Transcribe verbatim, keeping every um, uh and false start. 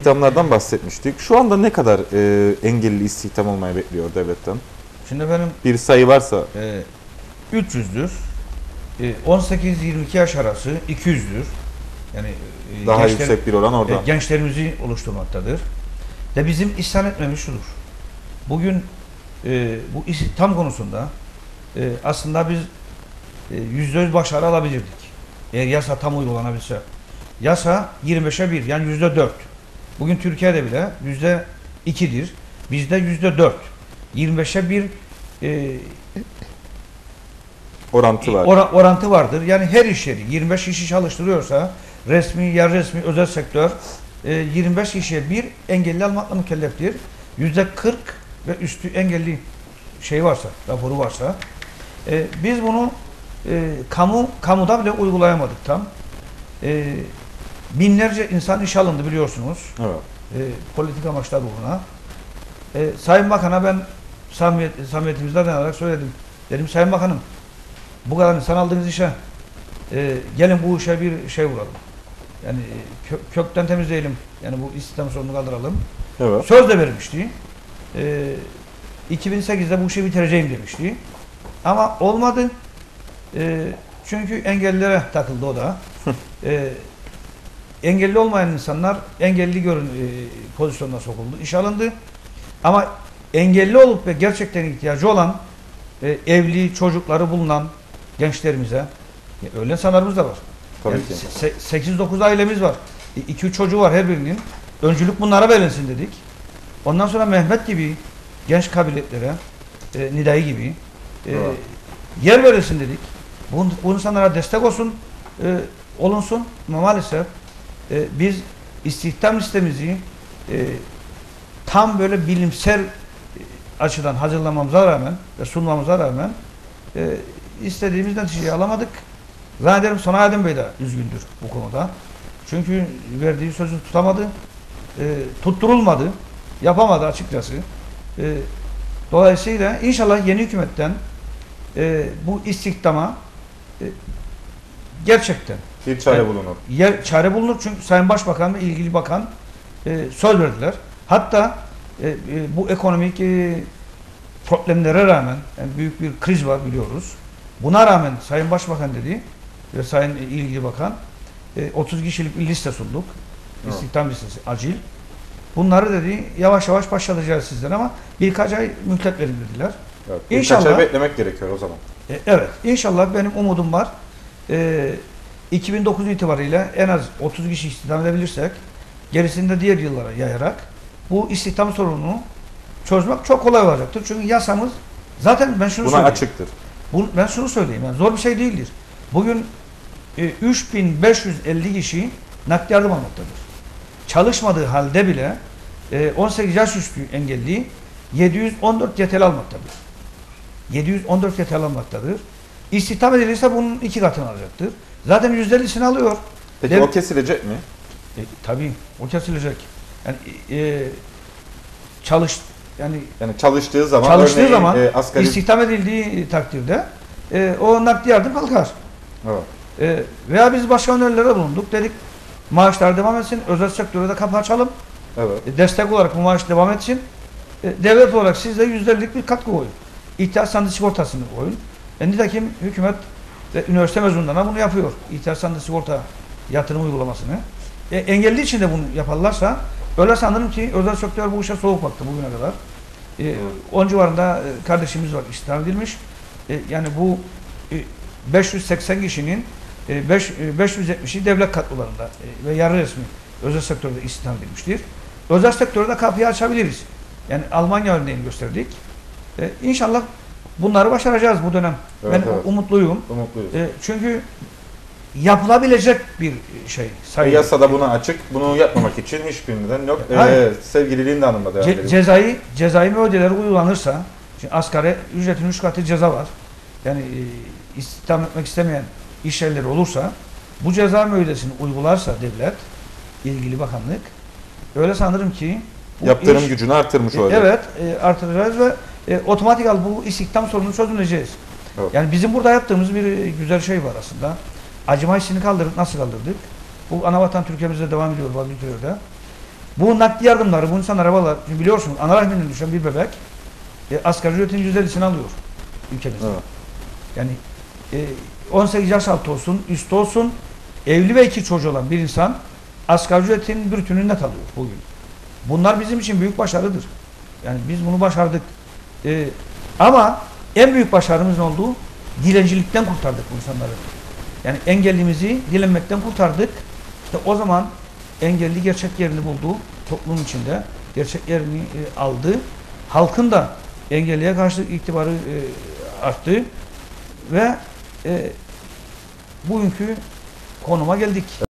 İstihdamlardan bahsetmiştik. Şu anda ne kadar e, engelli istihdam olmayı bekliyor devletten? Şimdi benim Bir sayı varsa. e, üç yüzdür. E, on sekiz yirmi iki yaş arası iki yüzdür. Yani e, Daha gençler, yüksek bir oran orada. e, gençlerimizi oluşturmaktadır. Ve bizim isyan etmemiz şudur. Bugün e, bu istihdam konusunda e, aslında biz e, yüzde yüz başarı alabilirdik. Eğer yasa tam uygulanabilse. Yasa yirmi beşe bir, yani yüzde dört. Bugün Türkiye'de bile yüzde ikidir. Bizde yüzde dört. yirmi beşe bir e, Orantı var. Or orantı vardır. Yani her iş yeri yirmi beş kişi çalıştırıyorsa, resmi, yarı resmi, özel sektör e, yirmi beş kişiye bir engelli almakla mükelleftir. yüzde kırk ve üstü engelli şey varsa, raporu varsa. E, biz bunu e, kamu kamuda bile uygulayamadık tam. E, binlerce insan işe alındı biliyorsunuz. Evet. E, politik amaçlar uğruna. E, Sayın Bakan'a ben samimiyet, samimiyetimizden dayanarak söyledim. Dedim Sayın Bakanım, bu kadar insan aldığınız işe e, gelin bu işe bir şey vuralım. Yani kö kökten temizleyelim. Yani bu istihdam sorununu kaldıralım. Evet. Söz de vermişti. E, iki bin sekizde bu işi bitireceğim demişti. Ama olmadı. E, çünkü engellilere takıldı o da. e, engelli olmayan insanlar engelli görün e, pozisyonuna sokuldu. İş alındı. Ama engelli olup ve gerçekten ihtiyacı olan e, evli çocukları bulunan gençlerimize e, öyle insanlarımız da var. Tabii Yani ki. sekiz dokuz ailemiz var. iki üç çocuğu var her birinin. Öncülük bunlara verilsin dedik. Ondan sonra Mehmet gibi genç kabiliyetlere, e, Nidai gibi e, evet. yer verilsin dedik. Bu, bu insanlara destek olsun, e, olunsun. Ama maalesef e, biz istihdam listemizi e, tam böyle bilimsel açıdan hazırlamamıza rağmen ve sunmamıza rağmen e, istediğimiz neticeyi alamadık. Zannederim Soner Aydın Bey de üzgündür bu konuda. Çünkü verdiği sözü tutamadı, e, tutturulmadı, yapamadı açıkçası. E, dolayısıyla inşallah yeni hükümetten e, bu istihdama e, gerçekten bir çare yani, bulunur. Yer, çare bulunur çünkü Sayın Başbakan ve ilgili bakan e, söz verdiler. Hatta e, e, bu ekonomik e, problemlere rağmen, yani büyük bir kriz var biliyoruz. Buna rağmen Sayın Başbakan dedi ve Sayın ilgili bakan e, otuz kişilik bir liste sunduk. Evet. İstihdam listesi acil. Bunları dedi yavaş yavaş başlayacağız sizden ama birkaç ay mühlet verin dediler. Evet. İnşallah, birkaç ay beklemek gerekiyor o zaman. E, evet. İnşallah benim umudum var. E, iki bin dokuz itibariyle en az otuz kişi istihdam edebilirsek gerisini de diğer yıllara yayarak bu istihdam sorununu çözmek çok kolay olacaktır. Çünkü yasamız zaten ben şunu Buna söyleyeyim. açıktır. Bu, ben şunu söyleyeyim. Yani zor bir şey değildir. Bugün e, üç bin beş yüz elli kişi nakdi yardım almaktadır. Çalışmadığı halde bile e, on sekiz yaş üstü engelli yedi yüz on dört Y T L almaktadır. yedi yüz on dört Y T L almaktadır. İstihdam edilirse bunun iki katını alacaktır. Zaten yüzde ellisini alıyor. Peki Dev o kesilecek mi? E, tabii o kesilecek. Yani e, çalış yani Yani çalıştığı zaman, çalıştığı örneğin, zaman e, asgari... istihdam edildiği takdirde e, o nakdi yardım kalkar. Evet. E, veya biz başka önerilere bulunduk. Dedik maaşlar devam etsin. Özel sektörde de kapı açalım. Evet. E, destek olarak bu maaş devam etsin. E, devlet olarak siz de yüzde ellilik bir katkı koyun. İhtiyaç sandığı sigortasını koyun. E, nitekim hükümet ve üniversite mezunlarına bunu yapıyor. İhtiyaç sandığı sigorta yatırım uygulamasını. E, engelli için de bunu yaparlarsa öyle sanırım ki özel sektör bu işe soğuk baktı bugüne kadar. E, on civarında e, kardeşimiz var istihdam edilmiş. E, yani bu e, beş yüz seksen kişinin e, beş yüz yetmişi devlet katlılarında e, ve yarı resmi özel sektörde istihdam edilmiştir. Özel sektörde kapıyı açabiliriz. Yani Almanya örneğini gösterdik. E, İnşallah bunları başaracağız bu dönem. Evet, ben evet. umutluyum. Umutluyuz. E, çünkü yapılabilecek bir şey. E, yasada buna açık. Bunu yapmamak için hiçbir neden yok. Ee, sevgili Linda Hanım'la devam Ce edelim. cezai, cezai müeyyideleri uygulanırsa, şimdi asgari ücretin üç katı ceza var. Yani e, istihdam etmek istemeyen iş yerleri olursa, bu ceza müeyyidesini uygularsa devlet, ilgili bakanlık, öyle sanırım ki yaptırım iş, gücünü artırmış e, olacak. evet, e, artıracağız ve e, otomatik al bu istihdam sorununu çözüleceğiz. Evet. Yani bizim burada yaptığımız bir e, güzel şey var aslında. Acıma hissini kaldırdık. Nasıl kaldırdık? Bu Anavatan Türkiye'mizde devam ediyor bazı ülkelerde. Bu nakdi yardımları, bu insanlara valla biliyorsun ana rahminden düşen bir bebek e, asgari ücretin yüzde ellisini alıyor ülkemizde. Evet. Yani e, on sekiz yaş altı olsun, üstü olsun, evli ve iki çocuğu olan bir insan asgari ücretin bir bütününü net alıyor bugün. Bunlar bizim için büyük başarıdır. Yani biz bunu başardık. E, ama en büyük başarımız ne oldu? Dilencilikten kurtardık bu insanları. Yani engellimizi dilenmekten kurtardık. İşte o zaman engelli gerçek yerini buldu. Toplumun içinde gerçek yerini e, aldı. Halkın da engelliye karşı itibarı e, arttı. Ve e, bugünkü konuma geldik.